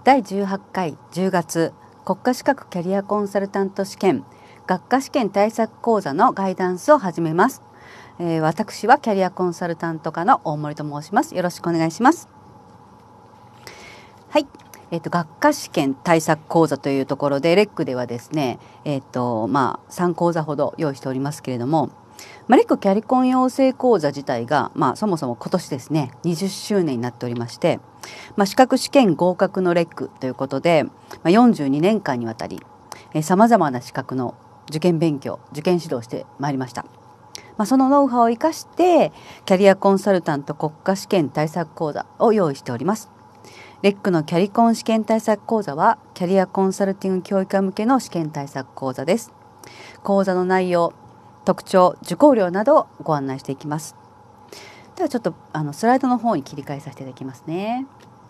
第18回10月国家資格キャリアコンサルタント試験学科試験対策講座のガイダンスを始めます。私はキャリアコンサルタント科の大森と申します。よろしくお願いします。はい、学科試験対策講座というところでレックではですね、3講座ほど用意しておりますけれども、レックキャリコン養成講座自体が、そもそも今年ですね20周年になっておりまして、資格試験合格のレックということで、42年間にわたりさまざまな資格の受験勉強受験指導をしてまいりました。そのノウハウを生かしてキャリアコンサルタント国家試験対策講座を用意しております。レックのキャリコン試験対策講座はキャリアコンサルティング教育者向けの試験対策講座です。講座の内容、特徴、受講料などをご案内していきます。ではちょっとスライドの方に切り替えさせていただきますね。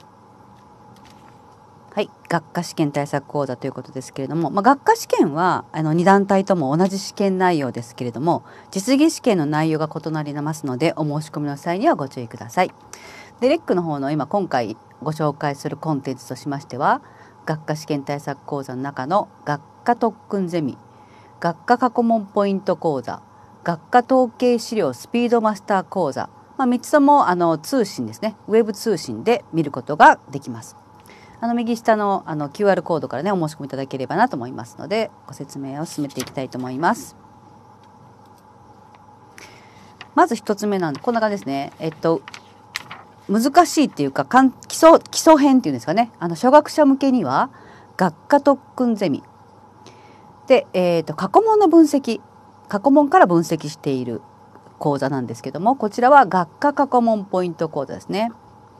はい、学科試験対策講座ということですけれども、学科試験は2団体とも同じ試験内容ですけれども、実技試験の内容が異なりますのでお申し込みの際にはご注意ください。でレックの方の今回ご紹介するコンテンツとしましては、学科試験対策講座の中の学科特訓ゼミ、学科過去問ポイント講座、学科統計資料スピードマスター講座、3つとも通信ですね、ウェブ通信で見ることができます。右下のQR コードからねお申し込みいただければなと思いますので、ご説明を進めていきたいと思います。まず1つ目なんでこんな感じですね。難しいっていうか基礎編っていうんですかね、初学者向けには学科特訓ゼミで、過去問の分析、過去問から分析している講座なんですけども、こちらは学科過去問ポイント講座ですね。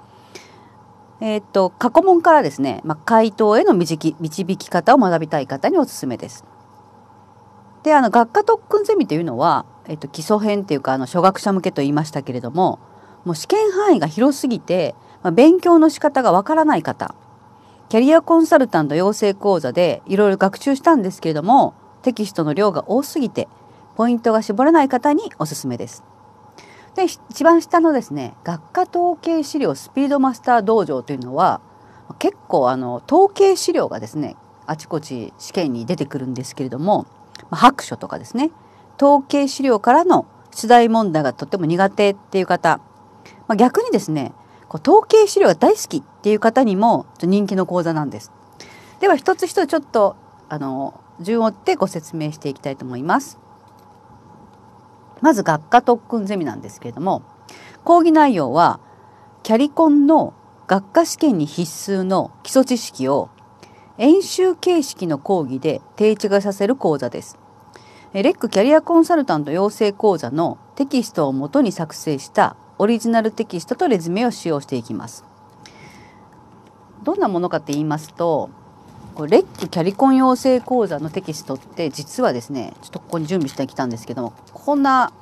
過去問からですね、回答への導き方を学びたい方におすすめです。で学科特訓ゼミというのは、基礎編っていうか初学者向けと言いましたけれども、もう試験範囲が広すぎて、勉強の仕方がわからない方、キャリアコンサルタント養成講座でいろいろ学習したんですけれども、テキストの量が多すぎてポイントが絞れない方におすすめです。で一番下のですね、学科統計資料スピードマスター道場というのは、結構統計資料がですねあちこち試験に出てくるんですけれども、白書とかですね、統計資料からの出題問題がとても苦手っていう方、逆にですね統計資料が大好きっていう方にも人気の講座なんです。では一つ一つちょっと順を追ってご説明していきたいと思います。まず学科特訓ゼミなんですけれども、講義内容はキャリコンの学科試験に必須の基礎知識を演習形式の講義で定着させる講座です。レックキャリアコンサルタント養成講座のテキストをもとに作成したオリジナルテキストとレズメを使用していきます。どんなものかと言いますと、レックキャリコン養成講座のテキストって実はですね、ちょっとここに準備してきたんですけども、こんな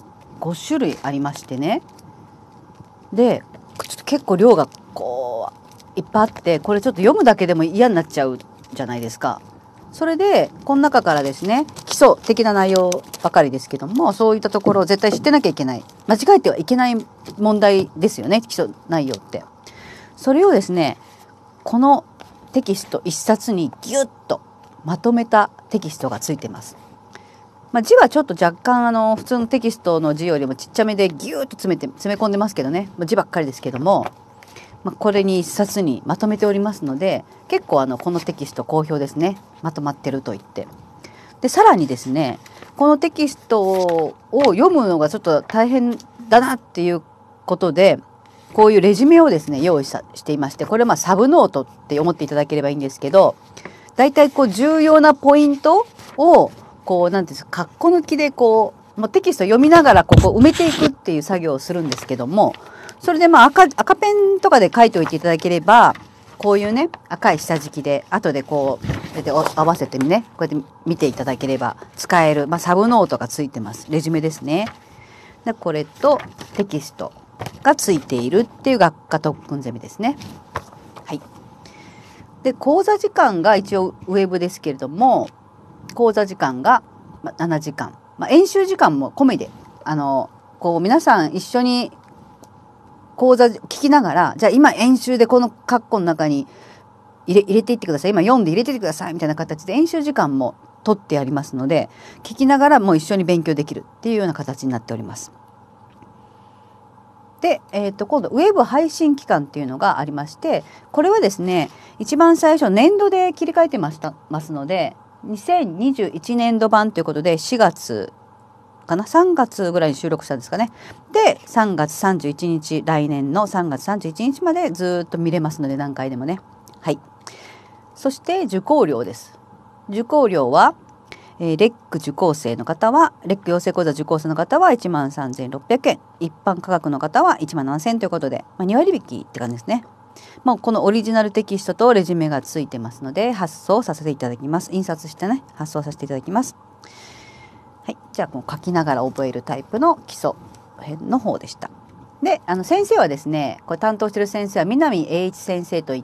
5種類ありましてね、でちょっと結構量がいっぱいあって、これちょっと読むだけでも嫌になっちゃうじゃないですか。それでこの中からですね、基礎的な内容ばかりですけども、そういったところを絶対知ってなきゃいけない、間違えてはいけない問題ですよね、基礎内容って。それをですね、このテキスト1冊にギュッとまとめたテキストがついてます。字はちょっと若干普通のテキストの字よりもちっちゃめでギュッと詰め込んでますけどね、字ばっかりですけども、これに1冊にまとめておりますので、結構このテキスト好評ですね。まとまってると言って。でさらにですね、このテキストを読むのがちょっと大変だなっていうことで、こういうレジュメをですね用意していまして、これはサブノートって思っていただければいいんですけど、だいたい重要なポイントをなんていうんですか、括弧抜きでもうテキスト読みながら埋めていくっていう作業をするんですけども、それで赤ペンとかで書いておいていただければ、こういうね赤い下敷きで後で合わせてね、こうやって見ていただければ使える、サブノートがついてます。レジュメですね。でこれとテキストがついているっていう学科特訓ゼミですね。はい。で講座時間が一応ウェブですけれども、講座時間が7時間、演習時間も込みで皆さん一緒に講座聞きながら、じゃあ今演習でこの括弧の中に入れていってください、今読んで入れていってくださいみたいな形で演習時間も取ってありますので、聞きながらもう一緒に勉強できるっていうような形になっております。で、今度ウェブ配信期間っていうのがありまして、これはですね、一番最初年度で切り替えてますので、2021年度版ということで4月かな、3月ぐらいに収録したんですかね。で、3月31日、来年の3月31日までずっと見れますので、何回でもね。はい。そして受講料です。受講料は、レック受講生の方は、レック養成講座受講生の方は13,600円、一般価格の方は17,000円ということで、2割引きって感じですね。もうこのオリジナルテキストとレジュメがついてますので、発送させていただきます。印刷してね、発送させていただきます。はい、じゃあもう書きながら覚えるタイプの基礎編の方でした。で、先生はですね、これ担当している先生は南英一先生といって、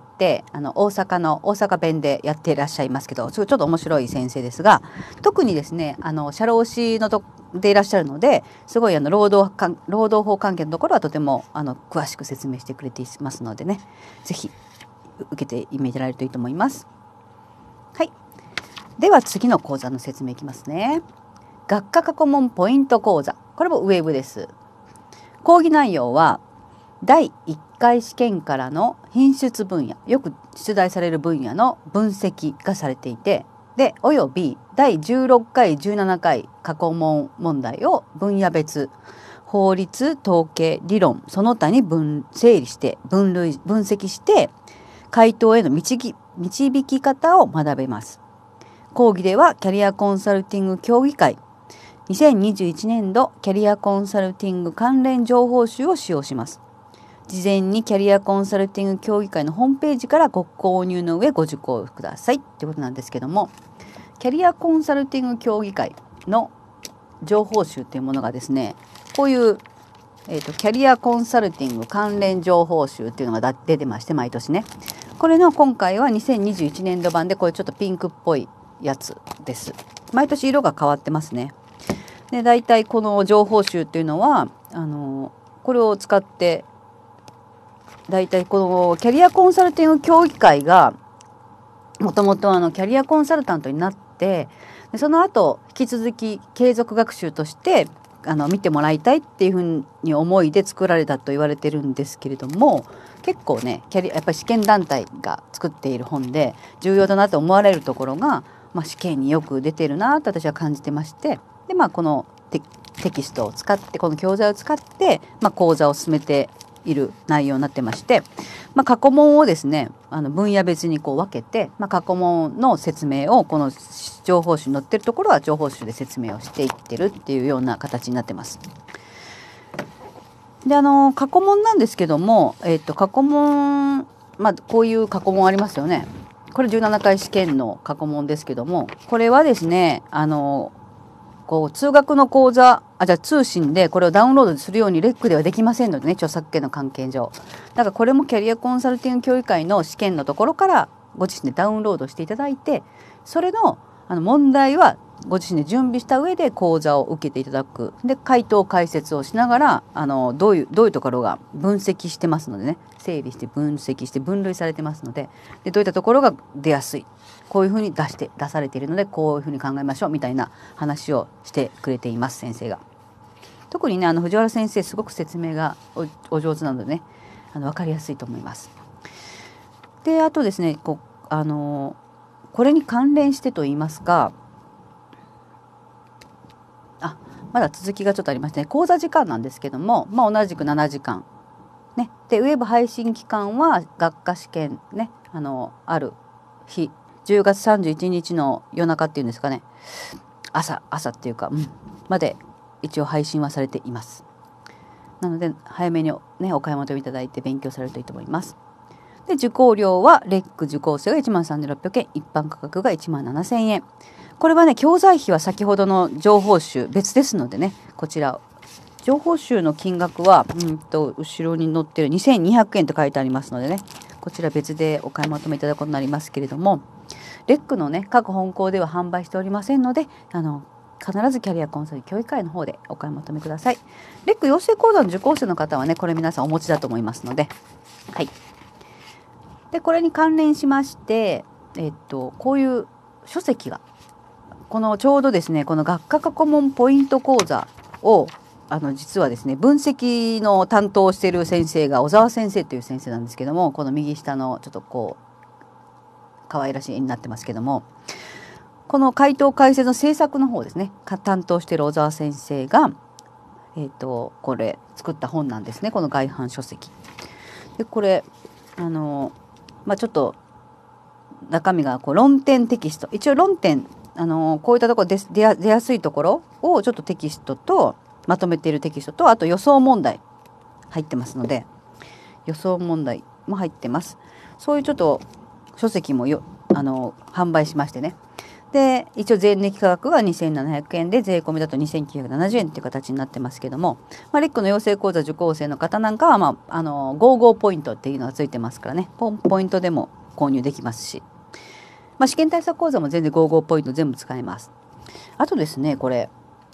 大阪弁でやっていらっしゃいますけど、ちょっと面白い先生ですが、特にですね、社労士でいらっしゃるので、すごい労働法関係のところはとても詳しく説明してくれていますのでね、ぜひ受けてみられるといいと思います。はい。では次の講座の説明いきますね。学科過去問ポイント講座。これもウェブです。講義内容は第1回試験からの品質分野、よく出題される分野の分析がされていて、でおよび第16回17回過去問問題を分野別、法律、統計、理論その他に整理して分析して回答への導き方を学べます。講義ではキャリアコンサルティング協議会2021年度キャリアコンサルティング関連情報集を使用します。事前にキャリアコンサルティング協議会のホームページからご購入の上ご受講くださいってことなんですけども、キャリアコンサルティング協議会の情報集っていうものがですね、こういう、キャリアコンサルティング関連情報集っていうのが出てまして、毎年ね。これの今回は2021年度版でこれちょっとピンクっぽいやつです。毎年色が変わってますね。で、大体この情報集っていうのはこれを使って大体このキャリアコンサルティング協議会がもともとキャリアコンサルタントになって、でその後引き続き継続学習として見てもらいたいっていうふうに思いで作られたと言われてるんですけれども、結構ねやっぱり試験団体が作っている本で重要だなと思われるところが、試験によく出てるなと私は感じてまして、でこのテキストを使ってこの教材を使って、講座を進めている内容になってまして、過去問をですね分野別にこう分けて、過去問の説明をこの情報集に載ってるところは情報集で説明をしていってるっていうような形になってます。で過去問なんですけども、過去問こういう過去問ありますよね。これ17回試験の過去問ですけども、これはですね通学の講座通信でこれをダウンロードするようにレックではできませんのでね、著作権の関係上。だからこれもキャリアコンサルティング協議会の試験のところからご自身でダウンロードしていただいて、それの問題はご自身で準備した上で講座を受けていただく。で回答解説をしながらどういうところが分析してますのでね、整理して分析して分類されてますので、どういったところが出やすい、こういうふうに出されているのでこういうふうに考えましょうみたいな話をしてくれています、先生が。特にね藤原先生すごく説明がお上手なのでね分かりやすいと思います。であとですねこれに関連してと言いますか、まだ続きがちょっとありましてね、講座時間なんですけども、同じく7時間ね。でウェブ配信期間は学科試験ねある日10月31日の夜中っていうんですかね、朝っていうか、まで一応配信はされています。なので早めにねお買い求めいただいて勉強されるといいと思います。で受講料はレック受講生が13,600円、一般価格が17,000円。これはね教材費は先ほどの情報集別ですのでね、こちら情報集の金額は後ろに載ってる2,200円と書いてありますのでね、こちら別でお買い求めいただくことになりますけれども、レックのね各本校では販売しておりませんので必ずキャリアコンサル協議会の方でお買い求めください。レック養成講座の受講生の方はねこれ皆さんお持ちだと思いますので、はい。 でこれに関連しまして、こういう書籍がこのちょうどですねこの学科過去問ポイント講座を実はですね分析の担当している先生が小沢先生という先生なんですけども、この右下のちょっとこう可愛らしい絵になってますけども、この回答解説の制作の方ですね担当している小沢先生が、これ作った本なんですね、この外版書籍で。これちょっと中身がこう論点テキスト、一応論点こういったところで出やすいところをちょっとテキストとまとめているテキストと、あと予想問題入ってますので、予想問題も入ってます。そういうちょっと書籍も販売しましてね。で一応税抜き価格が2700円で税込みだと2970円っていう形になってますけども、レックの養成講座受講生の方なんかは、55ポイントっていうのがついてますからね、ポイントでも購入できますし、試験対策講座も全然55ポイント全部使えます。あとですね、これ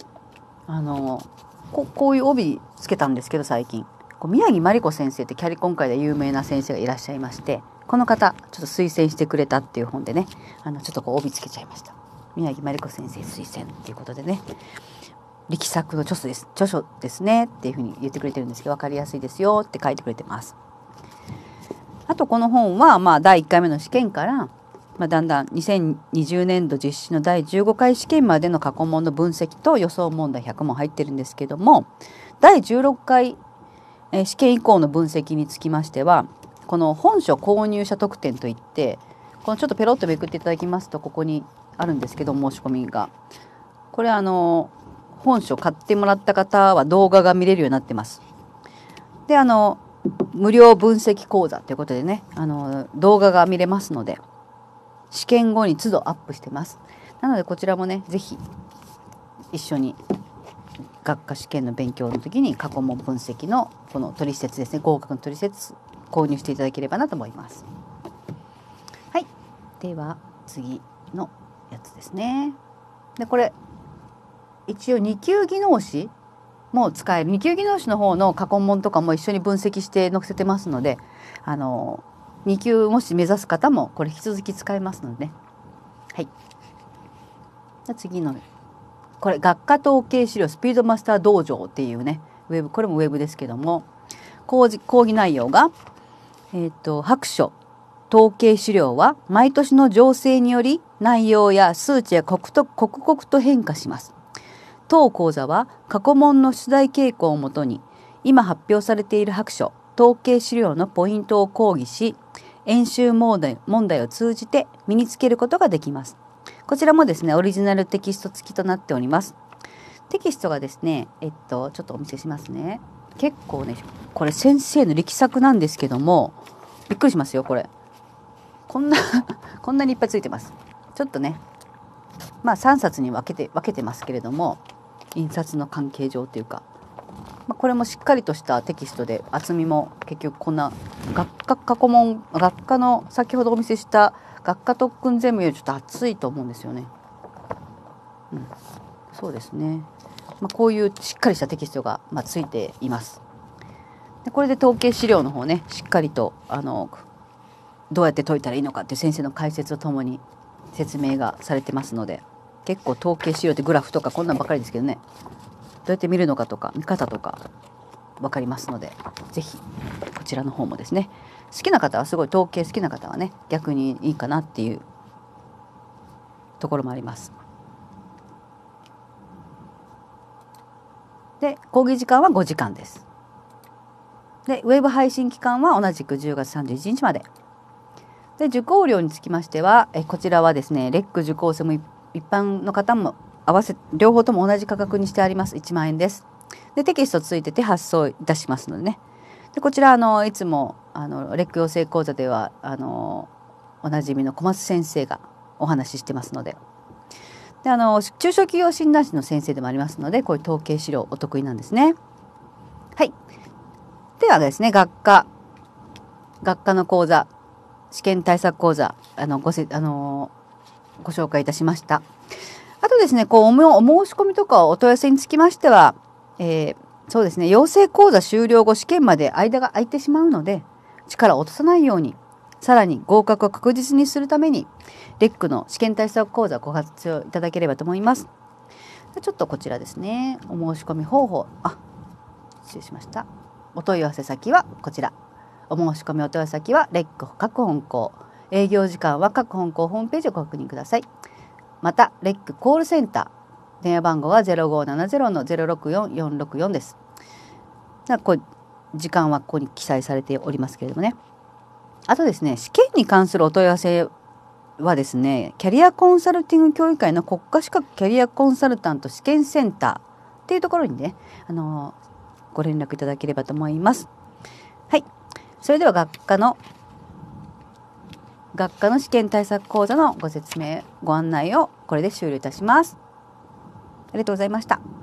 こういう帯つけたんですけど、最近宮城真理子先生ってキャリコン界で有名な先生がいらっしゃいまして、この方ちょっと推薦してくれたっていう本でね、ちょっとこう帯つけちゃいました。宮城真理子先生推薦っていうことでね、力作の著書ですねっていうふうに言ってくれてるんですけど、分かりやすいですよって書いてくれてます。あとこの本は第1回目の試験から、だんだん2020年度実施の第15回試験までの過去問の分析と予想問題100問入ってるんですけども、第16回試験以降の分析につきましては、この本書購入者特典といって、このちょっとペロッとめくっていただきますとここにあるんですけど、申し込みがこれ本書買ってもらった方は動画が見れるようになってます。で無料分析講座ということでね、動画が見れますので、試験後に都度アップしてます。なのでこちらもね是非一緒に学科試験の勉強の時に過去問分析のこの取説ですね、合格の取説購入していただければなと思います。はい、では次のやつですね。でこれ一応2級技能士も使える、2級技能士の方の過去問とかも一緒に分析して載せてますので、2級もし目指す方もこれ引き続き使えますのでね。はい。じゃあ次のこれ学科統計資料スピードマスター道場っていうねウェブ、これもウェブですけども、講義内容が白書統計資料は毎年の情勢により内容や数値が刻々と変化します。当講座は過去問の出題傾向をもとに今発表されている白書統計資料のポイントを講義し、演習問題を通じて身につけることができます。こちらもですねオリジナルテキスト付きとなっております。テキストがですねちょっとお見せしますね。結構ねこれ先生の力作なんですけども、びっくりしますよ。こんなにいっぱいついてます。ちょっとね3冊に分けてますけれども、印刷の関係上というか、これもしっかりとしたテキストで、厚みも結局こんな学科の先ほどお見せした学科特訓ゼミよりちょっと厚いと思うんですよね。そうですね。こういうしっかりしたテキストがついています。でこれで統計資料の方ねしっかりとどうやって解いたらいいのかっていう先生の解説とともに説明がされてますので、結構統計資料ってグラフとかこんなんばっかりですけどね、どうやって見るのかとか見方とか分かりますので、是非こちらの方もですね、好きな方はすごい統計好きな方はね逆にいいかなっていうところもあります。で講義時間は5時間です。でウェブ配信期間は同じく10月31日まで。で受講料につきましてはこちらはですねレック受講生も一般の方も合わせ両方とも同じ価格にしてあります。1万円です。でテキストついてて発送いたしますのでね。でこちらいつもレック養成講座ではおなじみの小松先生がお話ししてますので、で中小企業診断士の先生でもありますので、こういう統計資料お得意なんですね。はい。ではですね学科の講座試験対策講座ご紹介いたしました。あとですねお申し込みとかお問い合わせにつきましては、そうですね養成講座終了後試験まで間が空いてしまうので力を落とさないようにさらに合格を確実にするためにレックの試験対策講座をご活用いただければと思います。ちょっとこちらですね、お申し込み方法、失礼しました。お問い合わせ先はこちら。お申し込みお問い合わせ先はレック各本校、営業時間は各本校ホームページをご確認ください。またレックコールセンター、電話番号は 0570-064-464 です。時間はここに記載されておりますけれどもね。あとですね、試験に関するお問い合わせはですね、キャリアコンサルティング協議会の国家資格キャリアコンサルタント試験センターっていうところにね、ご連絡いただければと思います。はい。それでは学科の試験対策講座のご説明、ご案内をこれで終了いたします。ありがとうございました。